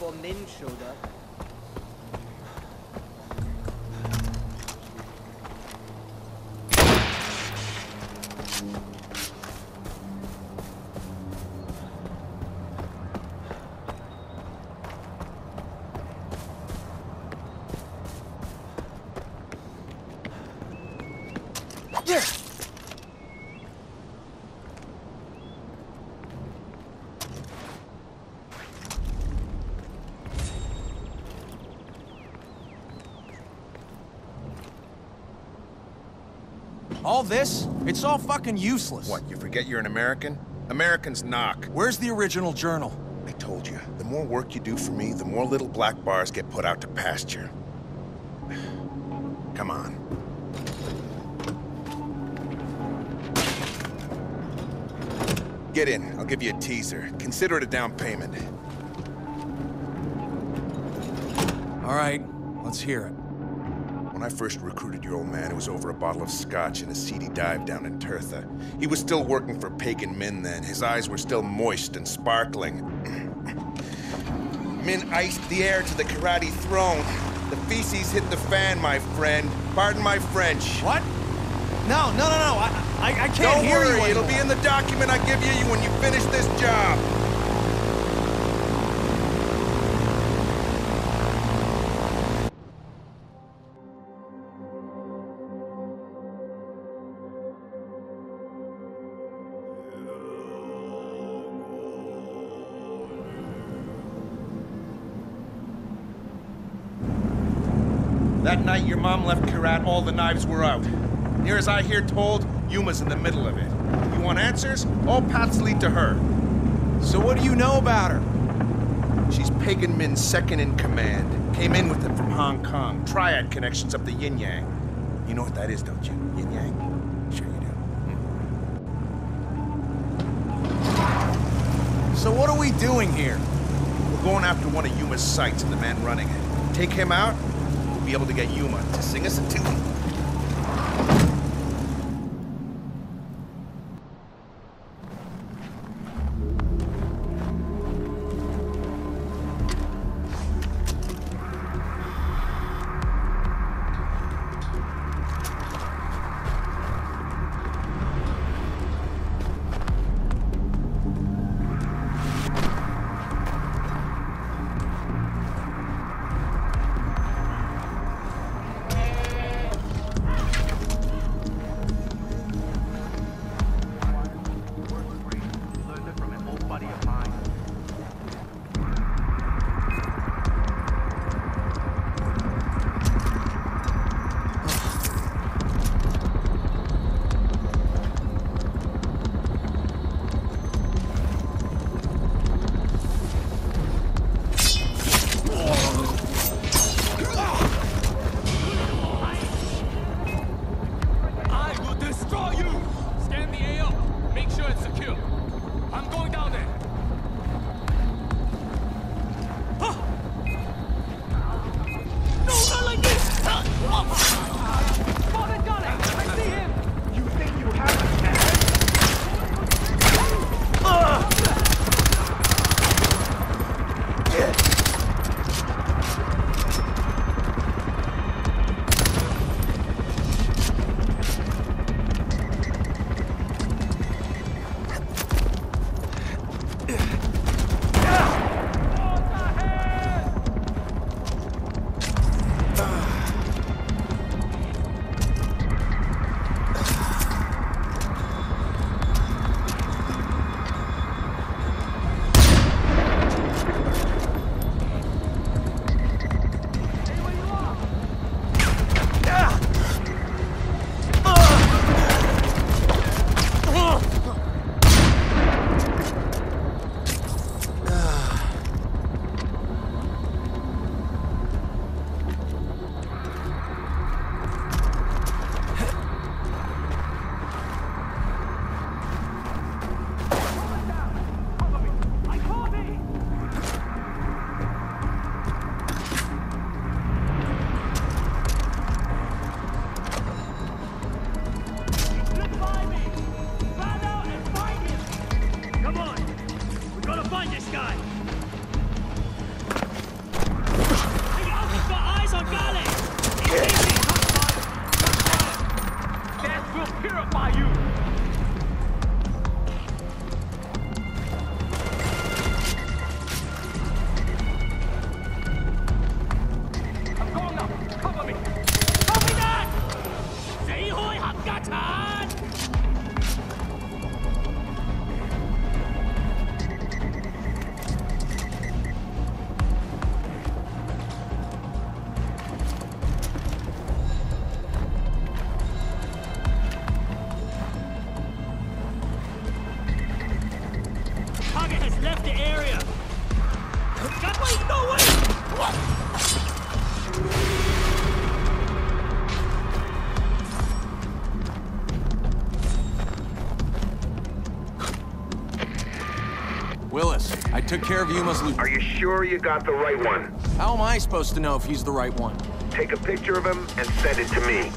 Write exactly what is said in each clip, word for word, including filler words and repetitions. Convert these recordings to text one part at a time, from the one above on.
before Min showed up. Yeah. All this? It's all fucking useless. What, you forget you're an American? Americans knock. Where's the original journal? I told you, the more work you do for me, the more little black bars get put out to pasture. Come on. Get in. I'll give you a teaser. Consider it a down payment. All right, let's hear it. When I first recruited your old man, it was over a bottle of scotch in a seedy dive down in Tirtha. He was still working for Pagan Min then. His eyes were still moist and sparkling. Min iced the heir to the karate throne. The feces hit the fan, my friend. Pardon my French. What? No, no, no, no. I, I, I can't Don't hear worry, you it'll anymore. be in the document I give you when you finish this job. That night your mom left Karat, all the knives were out. Near as I hear told, Yuma's in the middle of it. You want answers? All paths lead to her. So what do you know about her? She's Pagan Min's second in command. Came in with him from Hong Kong. Triad connections up the yin-yang. You know what that is, don't you? Yin-yang? Sure you do. Hmm. So what are we doing here? We're going after one of Yuma's sites and the man running it. Take him out, we'll be able to get Yuma to sing us a tune. Took care of Yuma's loot. Are you sure you got the right one? How am I supposed to know if he's the right one? Take a picture of him and send it to me.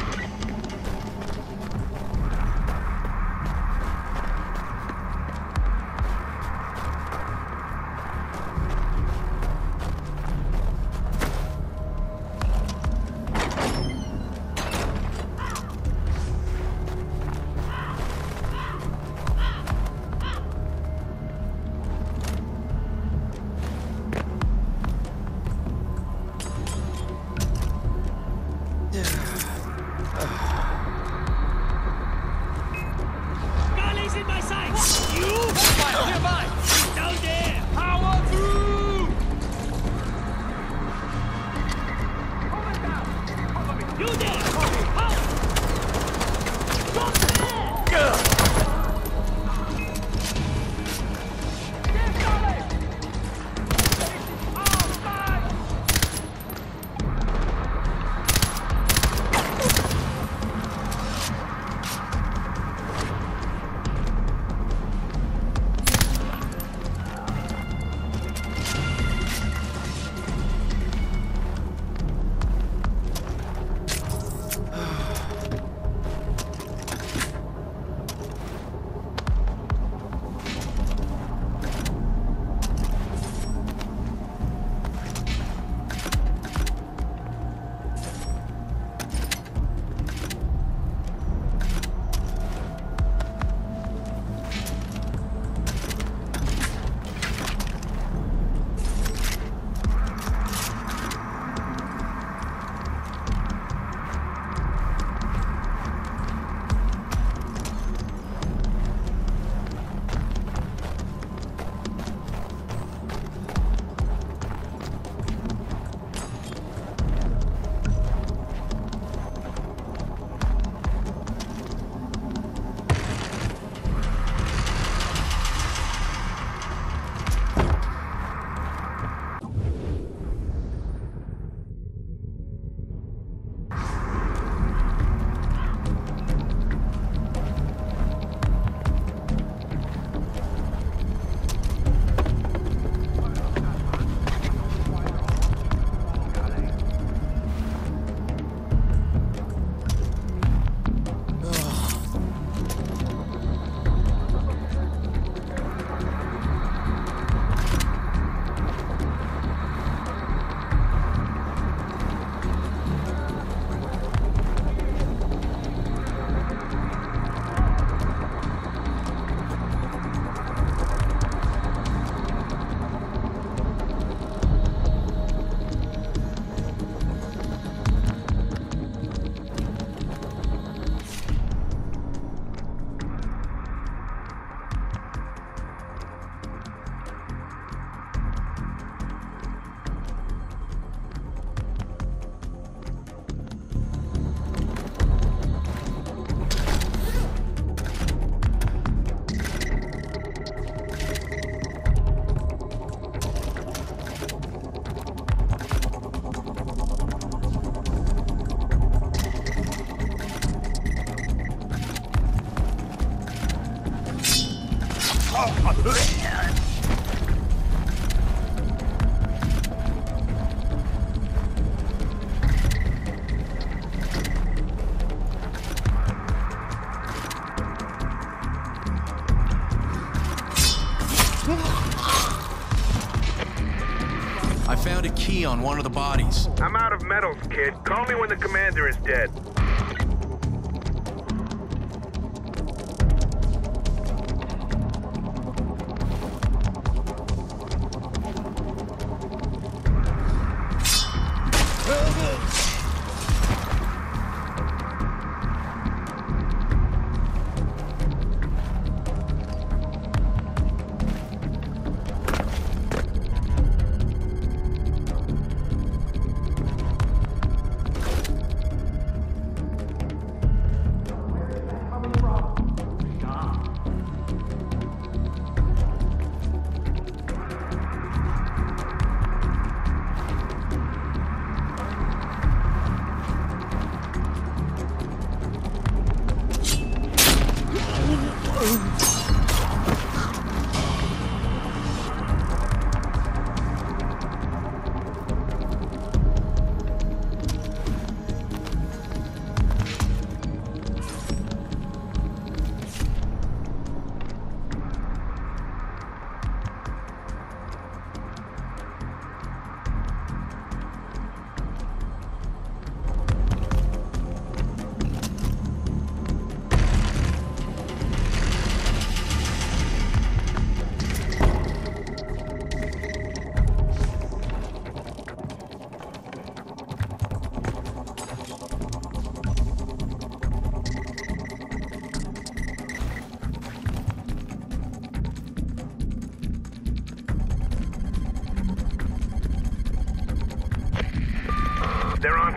I found a key on one of the bodies. I'm out of metals, kid. Call me when the commander is dead.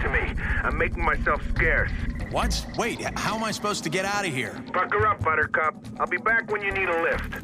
to me. I'm making myself scarce. What? Wait, how am I supposed to get out of here? Pucker up, Buttercup. I'll be back when you need a lift.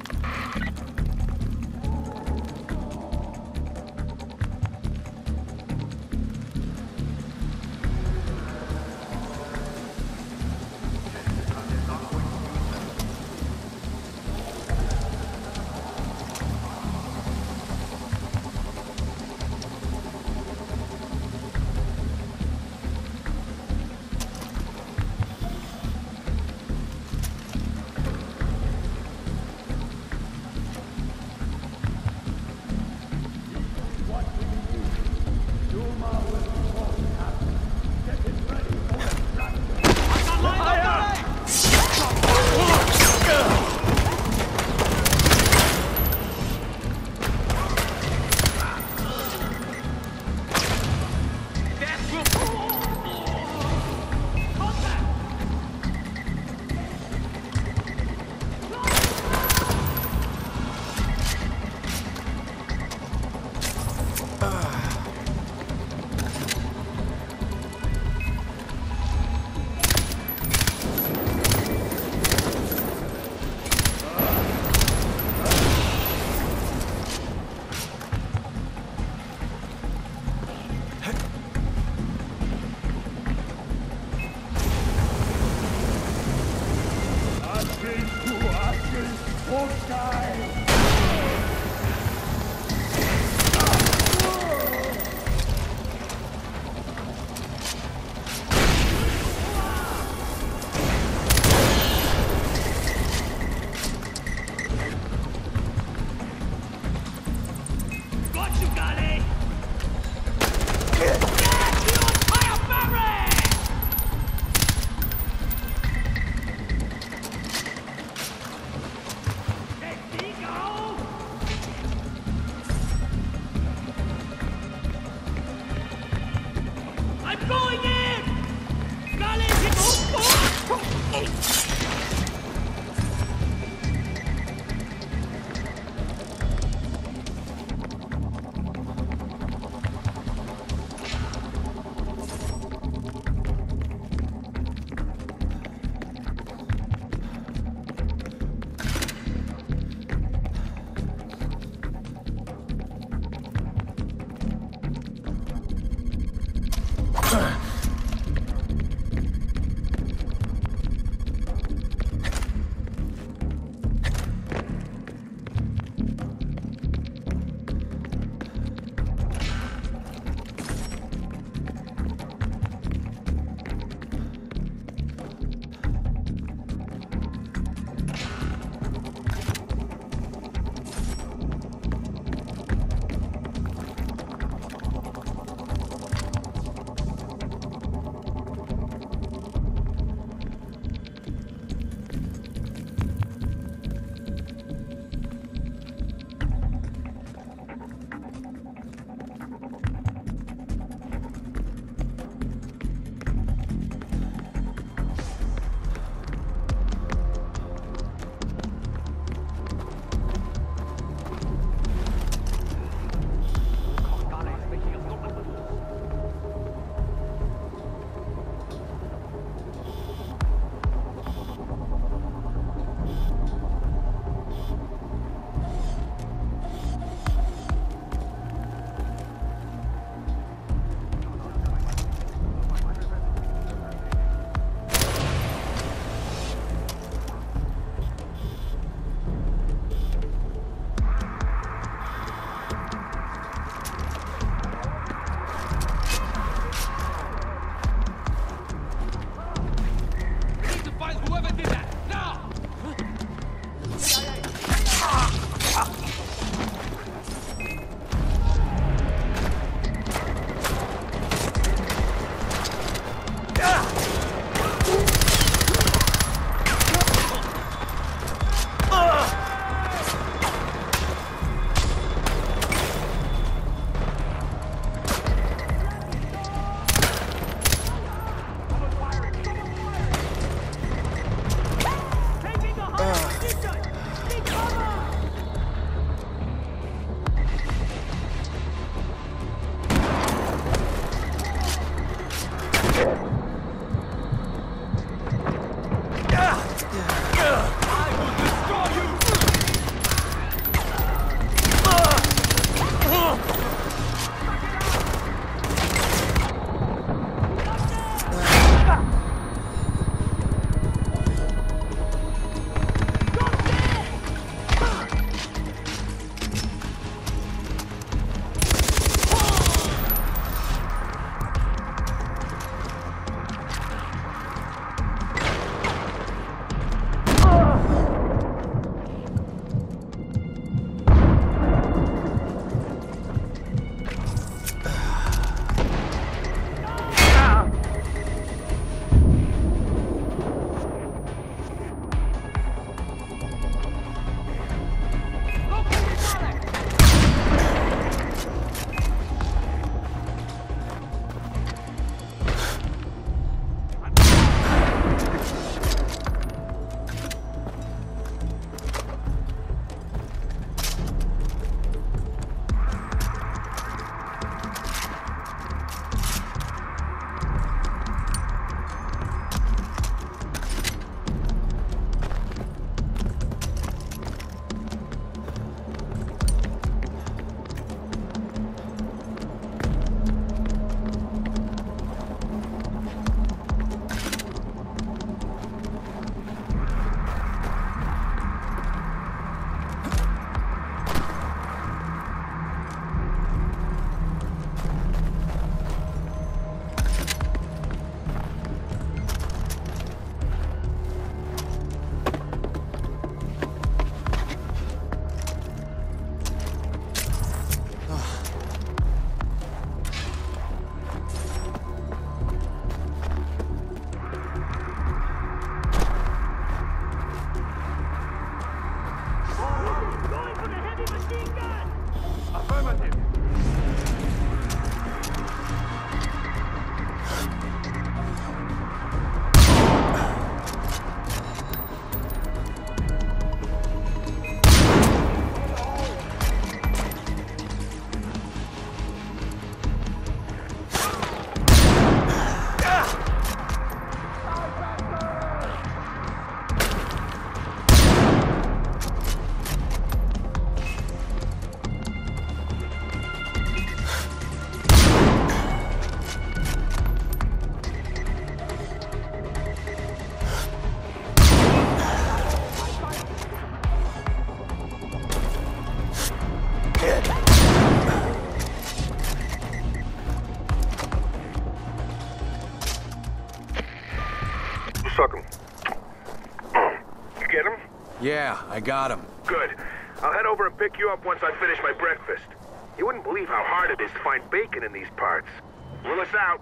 Suck him. You get him? Yeah, I got him. Good. I'll head over and pick you up once I finish my breakfast. You wouldn't believe how hard it is to find bacon in these parts. Willis out.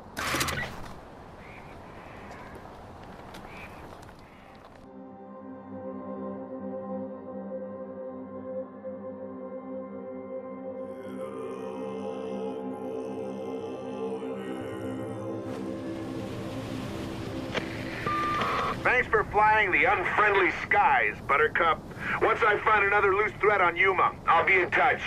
Thanks for flying the unfriendly skies, Buttercup. Once I find another loose thread on Yuma, I'll be in touch.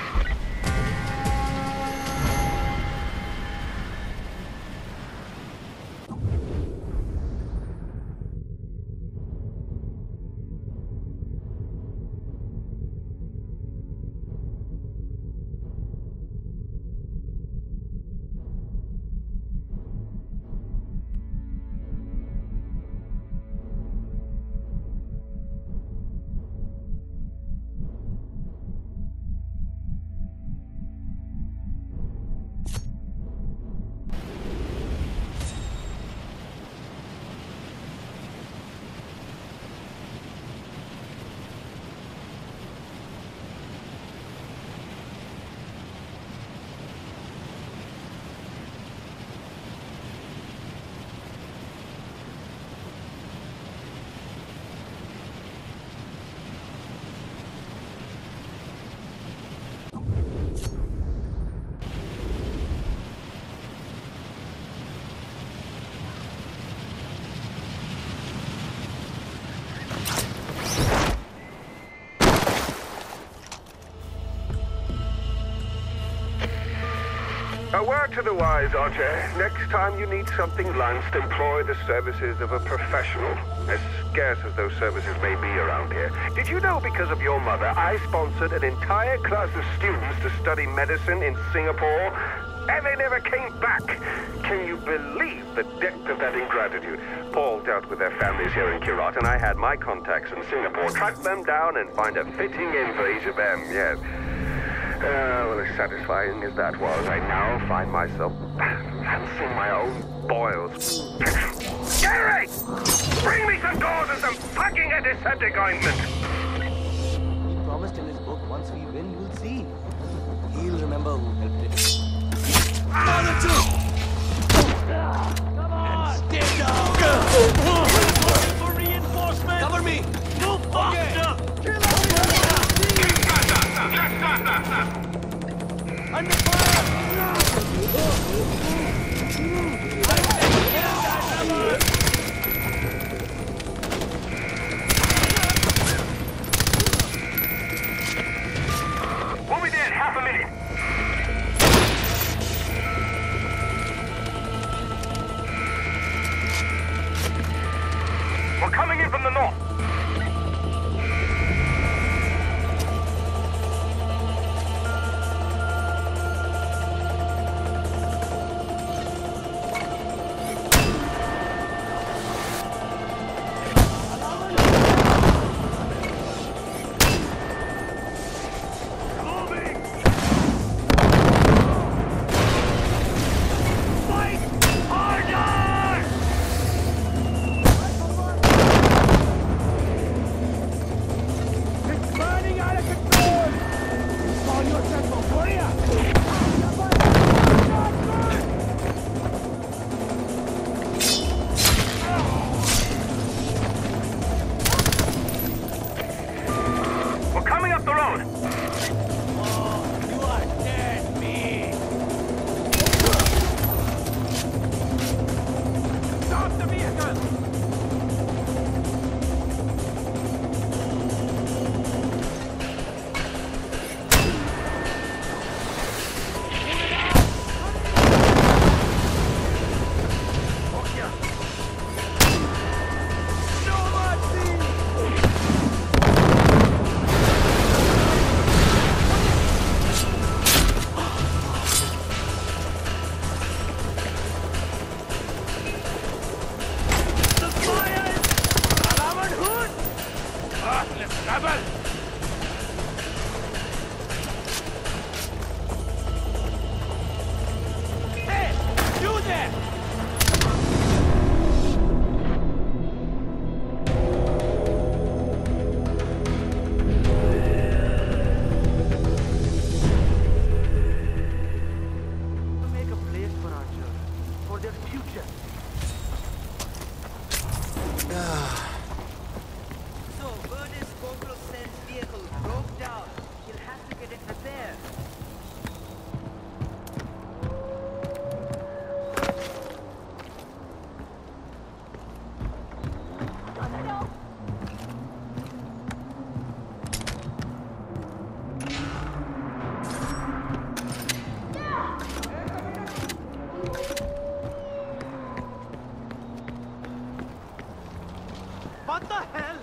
A word to the wise, Archer. Next time you need something lanced, employ the services of a professional. As scarce as those services may be around here. Did you know because of your mother, I sponsored an entire class of students to study medicine in Singapore? And they never came back. Can you believe the depth of that ingratitude? Paul dealt with their families here in Kirat, and I had my contacts in Singapore. Track them down and find a fitting in for each of them, yes. Uh, well, as satisfying as that was, I now find myself fancying my own boils. Gary! Bring me some gauze and some fucking antiseptic ointment! He promised in his book, once we win, you'll see. He'll remember who helped him. On the two! Come on! And stay down! Looking for reinforcements! Cover me! Move faster! Under fire! We'll be there in half a minute. We're coming in from the north. What the hell?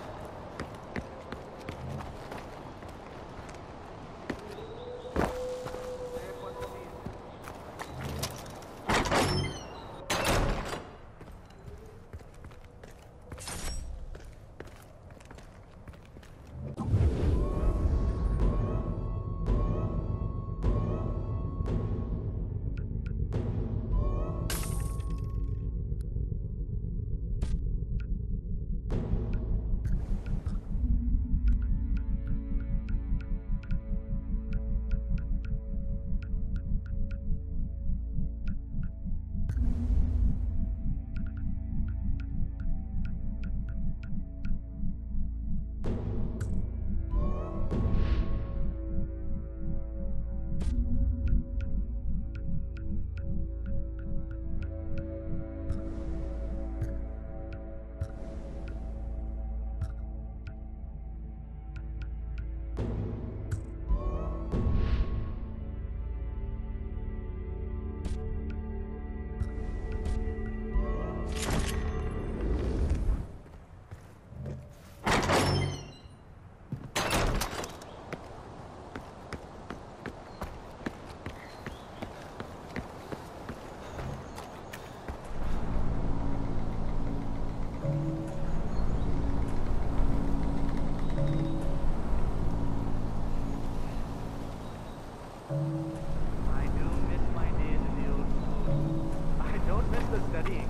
I do miss my days in the old school. I don't miss the studying.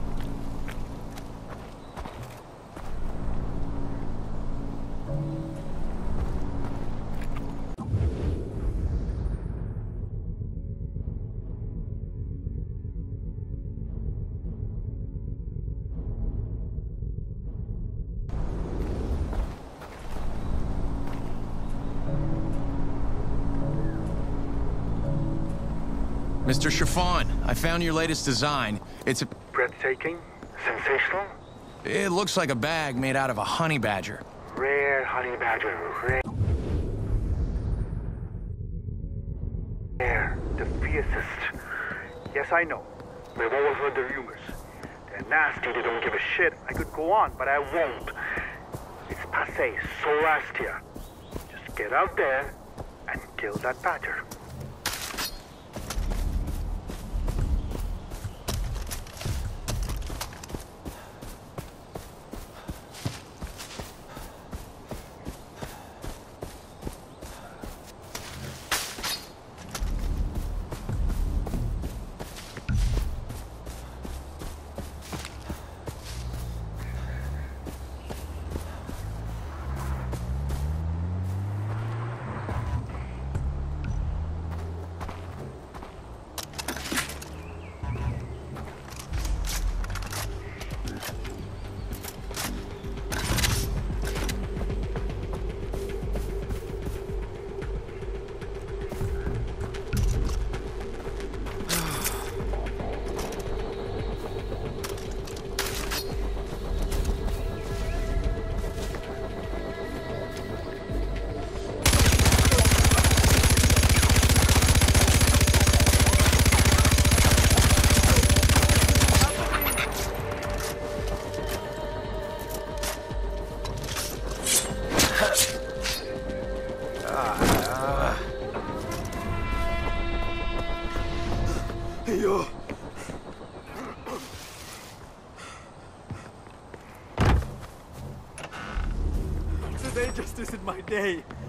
Mister Chiffon, I found your latest design. It's a... Breathtaking? Sensational? It looks like a bag made out of a honey badger. Rare honey badger. Rare. Rare. The fiercest. Yes, I know. We've all heard the rumors. They're nasty, they don't give a shit. I could go on, but I won't. It's passé. So last year. Just get out there and kill that badger. Yo. Today just isn't my day.